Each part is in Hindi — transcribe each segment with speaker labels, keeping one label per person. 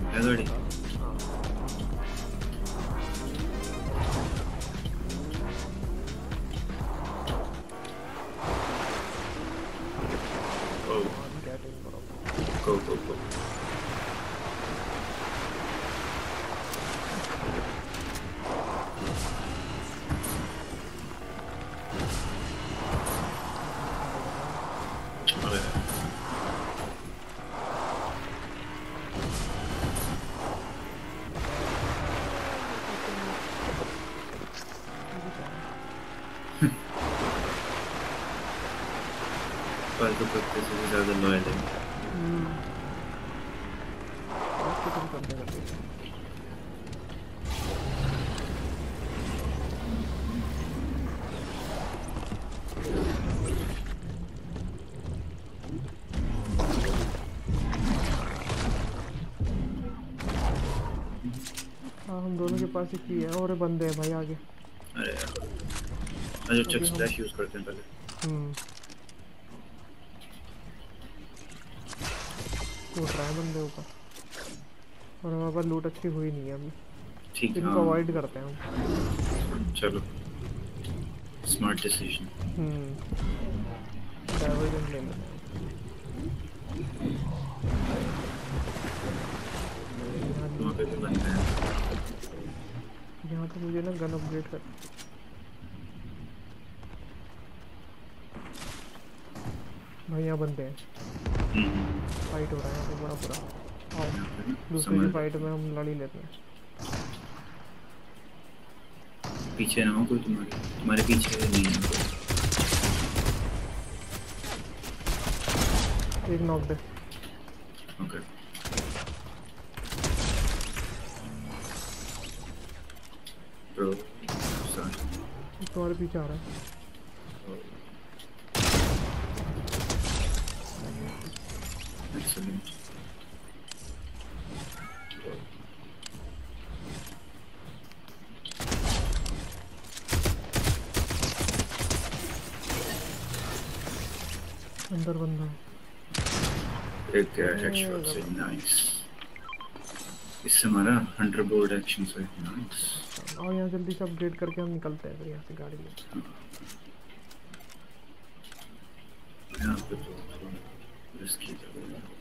Speaker 1: है गाड़ी। Go, go, go. फालतू कुत्ते से भी ज़्यादा लॉयल है।
Speaker 2: हाँ हम दोनों के पास ही की है और बंदे हैं भाई आगे।
Speaker 1: अरे यार अच्छा चेक स्प्लैश यूज़ करते हैं पहले।
Speaker 2: उठ रहा है बंदे ऊपर और हमारे पास लूट अच्छी हुई नहीं है अभी।
Speaker 1: ठीक है
Speaker 2: इनको अवॉइड करते हैं हम।
Speaker 1: चलो स्मार्ट डिसीजन।
Speaker 2: डाइवर्जन ले लेते हैं।
Speaker 1: वहाँ पे भी बंदे हैं।
Speaker 2: यहाँ पे मुझे ना गन अपग्रेड कर। भाई यहाँ बंदे हैं। फाइट हो रहा है यहाँ पे बड़ा बुरा। आओ दूसरी की फाइट में हम लड़ ही लेते हैं।
Speaker 1: पीछे ना हो कोई तुम्हारे पीछे नहीं है।
Speaker 2: एक नॉक दे।
Speaker 1: ओके ब्रो
Speaker 2: तुम्हारे पीछे आ रहा है।
Speaker 1: एक्सीलेंट।
Speaker 2: अंदर बंदा है।
Speaker 1: एक हेडशॉट से नाइस। इससे हमारा 100 बोर्ड एक्शन से नाइस।
Speaker 2: और यहाँ जल्दी से अपग्रेड करके हम निकलते हैं फिर यहाँ से गाड़ी लेके।
Speaker 1: यहाँ पे तो रिस्की लग रहा है।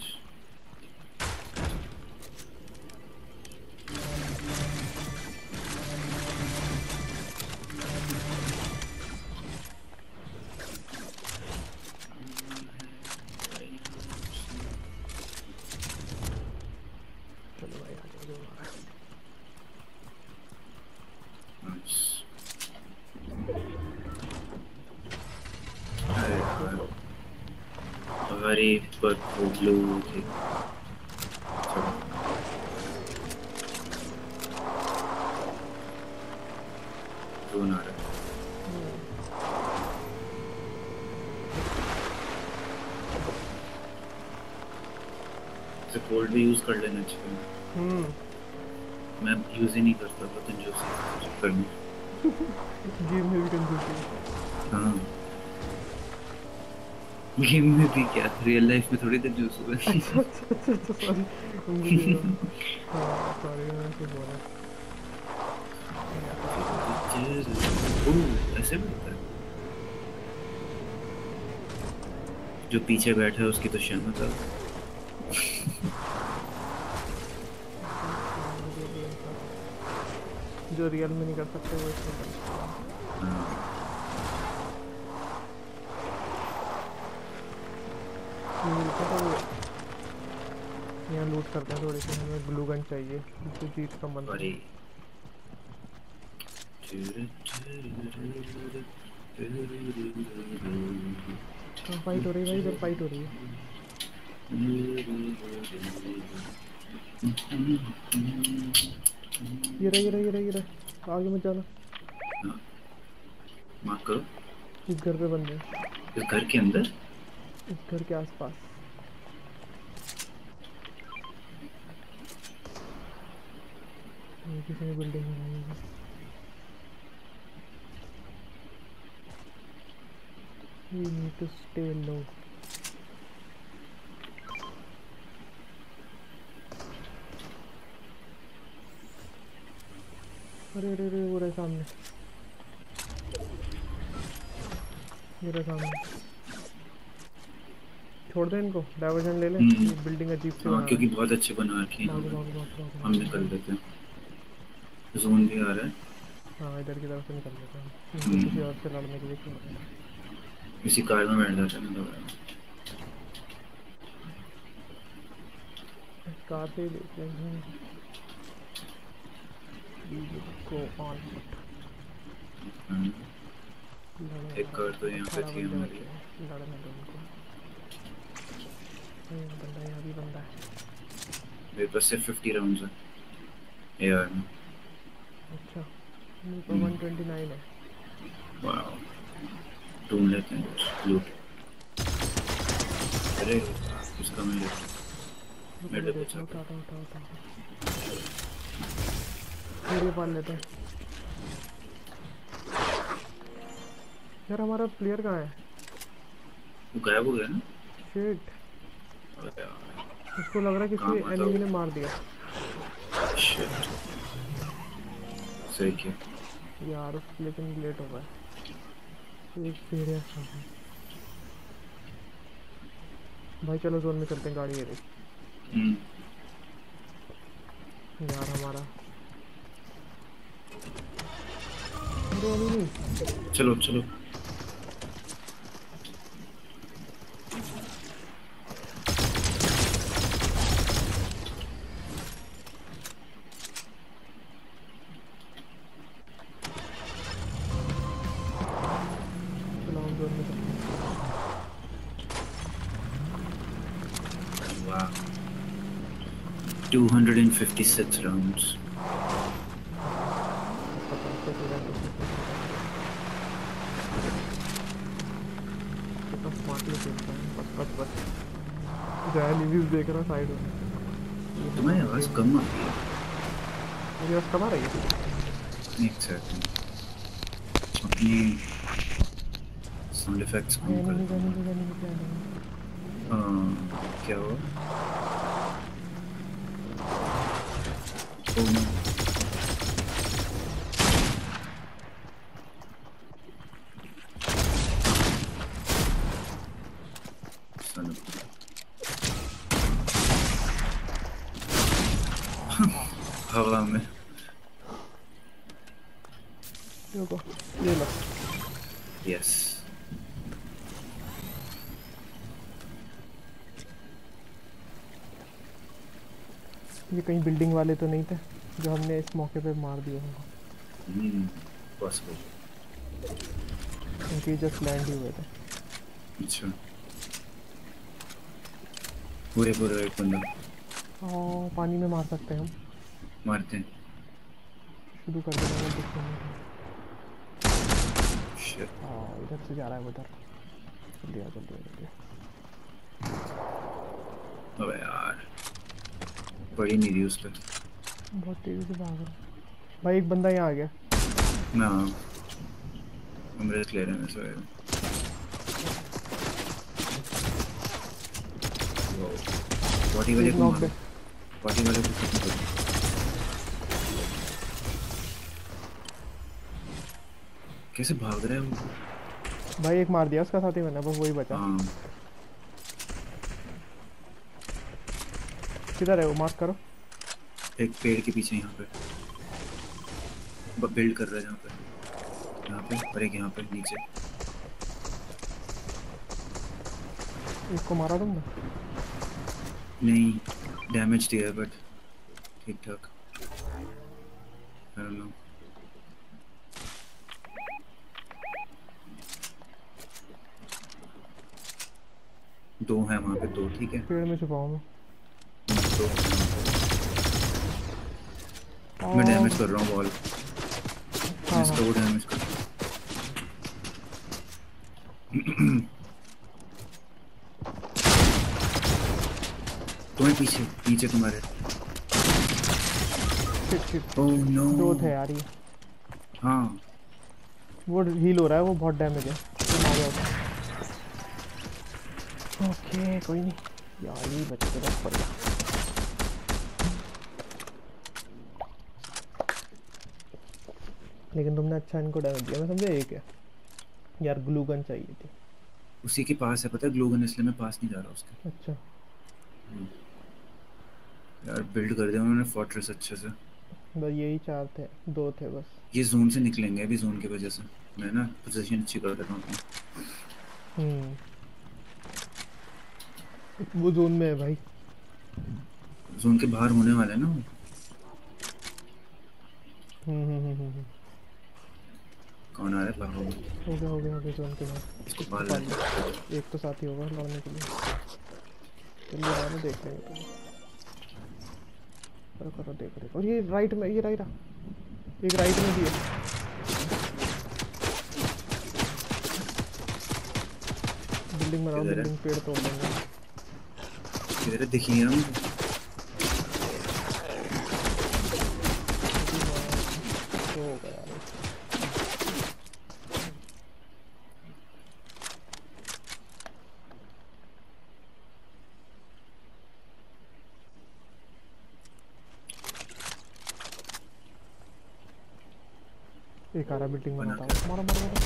Speaker 1: हमारी पर ब्लू थी। ड्रोन आ रहा है। इसे कोल्ड भी यूज कर लेना चाहिए। मैं यूज ही नहीं करता था कंजूसी चक्कर में।
Speaker 2: गेम में भी कंजूसी।
Speaker 1: हाँ गेम में भी क्या रियल लाइफ में थोड़ी कंजूस हुआ।
Speaker 2: अच्छा सॉरी मुझे हाँ सॉरी मैं कुछ बोला।
Speaker 1: ऐसे भी होता है। जो पीछे बैठा है उसकी तो शर्म था।
Speaker 2: जो रियल में नहीं कर सकते वो इसमें कर सकते हैं। यहाँ लूट करते हैं थोड़ी सी। हमें ग्लू गन चाहिए तो जीत का मन। फाइट हो रही है भाई इधर फाइट हो रही है। ये रहा आगे मत जाना।
Speaker 1: मार्क करो।
Speaker 2: इस घर पे बंदे हैं।
Speaker 1: इस घर के अंदर
Speaker 2: इस घर के आसपास। किसी ने बिल्डिंग बनाई है। We need to stay low. अरे अरे अरे वो रहे सामने, ये रहे सामने। छोड़ दे इनको, डाइवर्जन ले ले। ये बिल्डिंग अजीब से बना
Speaker 1: क्योंकि बहुत अच्छे बना रखी है। हम निकल लेते हैं, जोन भी आ रहा है।
Speaker 2: हाँ इधर की तरफ से निकल लेते हैं, इनको किसी और से लड़ने के लिए छोड़ देना।
Speaker 1: इसी कार में बैठ जाते हैं दोबारा,
Speaker 2: कार से ही देख लेंगे। Go on foot.
Speaker 1: एक कार तो यहाँ पे थी हमारी,
Speaker 2: लड़ने दो उनको। बंदा यहाँ भी बंदा है।
Speaker 1: मेरे पास सिर्फ 50 राउंड्स है एआर में।
Speaker 2: अच्छा मेरे पास 129 है।
Speaker 1: वाओ, ढूंढ लेते हैं लूट। अरे इसका मैं
Speaker 2: उठा मेरे पाल लेते हैं। यार हमारा प्लेयर कहाँ है?
Speaker 1: वो गायब हो गया ना।
Speaker 2: शिट, उसको लग रहा है किसी एनिमी ने मार दिया।
Speaker 1: शिट, सही किया
Speaker 2: यार, लेकिन लेट हो गया। एक सीरियस भाई, चलो जोन में चलते हैं। गाड़ी है यार हमारा। नहीं,
Speaker 1: चलो चलो।
Speaker 2: जोन में चलते हैं।
Speaker 1: Wow. 256 rounds. देख रहा साइड में। तुम्हारी आवाज कम आ रही है।
Speaker 2: मेरी आवाज कम आ रही है?
Speaker 1: एक सेकंड, अपनी साउंड इफेक्ट्स कम कर। क्या हुआ? Oh no. हवा में।
Speaker 2: ये लो।
Speaker 1: यस।
Speaker 2: ये कहीं बिल्डिंग वाले तो नहीं थे जो हमने इस मौके पे मार दिए उनको?
Speaker 1: पॉसिबल।
Speaker 2: उनके जस्ट लैंड ही हुए थे।
Speaker 1: अच्छा, पूरे एक बंदा।
Speaker 2: पानी में मार सकते हैं हम।
Speaker 1: मारते हैं,
Speaker 2: शुरू कर देना।
Speaker 1: शिट।
Speaker 2: इधर से जा रहा है वो। उधर जल्दी आ।
Speaker 1: अबे यार, पड़ी नहीं रही उस पर।
Speaker 2: बहुत तेजी से भाग रहा भाई। एक बंदा यहाँ आ गया
Speaker 1: ना, हम रेस्ट ले रहे हैं सर। बॉडी वाले को खत्म करो। कैसे भाग रहा है वो
Speaker 2: भाई? एक मार दिया उसका साथी मैंने, बस वही बचा। किधर है वो? मार्क करो।
Speaker 1: एक पेड़ के पीछे यहाँ पे बिल्ड कर रहा है, यहाँ पे और एक यहाँ पे नीचे।
Speaker 2: इसको मारा तुमने?
Speaker 1: नहीं, डैमेज दिया बट ठीक ठाक। I don't know. दो है वहाँ पे, दो। ठीक है,
Speaker 2: पेड़ में छुपा हूँ मैं।
Speaker 1: मैं डैमेज कर रहा हूँ वॉल। इसका वो डैमेज कर। तुम्हें पीछे तुम्हारे। ओह नो,
Speaker 2: दो थे यार ये।
Speaker 1: हाँ,
Speaker 2: वो हील हो रहा है, वो बहुत डैमेज है। ओके कोई नहीं यार, ये बच्चे तो बस पड़ गया। लेकिन तुमने अच्छा इनको डैमेज दिया, मैं समझा ये क्या यार। ग्लू गन चाहिए थी।
Speaker 1: उसी के पास है पता है ग्लू गन, इसलिए मैं पास नहीं जा रहा उसके।
Speaker 2: अच्छा
Speaker 1: यार बिल्ड कर दिया उन्होंने फोर्ट्रेस अच्छे से।
Speaker 2: बस यही 4 थे, 2 थे बस।
Speaker 1: ये जोन से निकलेंगे अभी, जोन की वजह से मैं ना पोजीशन अच्छी कर देता हूँ अपनी।
Speaker 2: वो जोन में है भाई।
Speaker 1: जोन के बाहर होने वाला है ना वो। कौन आ रहा है बाहर?
Speaker 2: हो गया जोन के बाहर।
Speaker 1: इसको पाल ले।
Speaker 2: एक तो साथी होगा लड़ने के लिए। चलिए आने देख लेंगे तो। करो देख रहे। और ये राइट में, ये राइट एक राइट में भी है। बिल्डिंग बनाओ, बिल्डिंग पेड़ तोड़ देंगे।
Speaker 1: किधर है दिखी है मुझे।
Speaker 2: एक आरा बिल्डिंग बनाता हूँ। मारो मारो मारो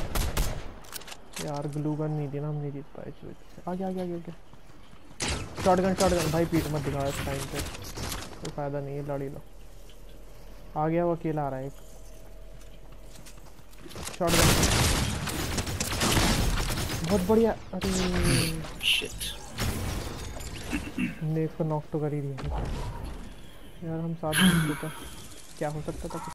Speaker 2: यार, ग्लू गन नहीं थी ना, हम नहीं जीत पाए। आगे आगे आगे आगे। शॉटगन भाई, पीठ मत दिखाओ इस टाइम पे, कोई फायदा नहीं है, लड़ी लो। आ गया वो, अकेला आ रहा है एक। शॉटगन बहुत बढ़िया। अरे
Speaker 1: शिट,
Speaker 2: हमने इसको नॉक तो कर ही दिया यार। हम साथ में क्या हो सकता था।